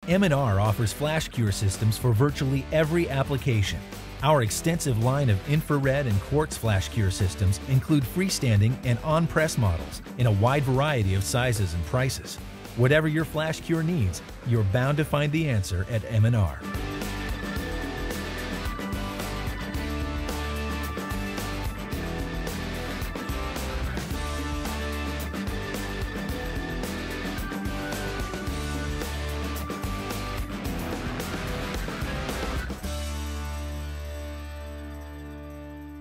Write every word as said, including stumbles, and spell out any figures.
M and R offers flash cure systems for virtually every application. Our extensive line of infrared and quartz flash cure systems include freestanding and on-press models in a wide variety of sizes and prices. Whatever your flash cure needs, you're bound to find the answer at M and R.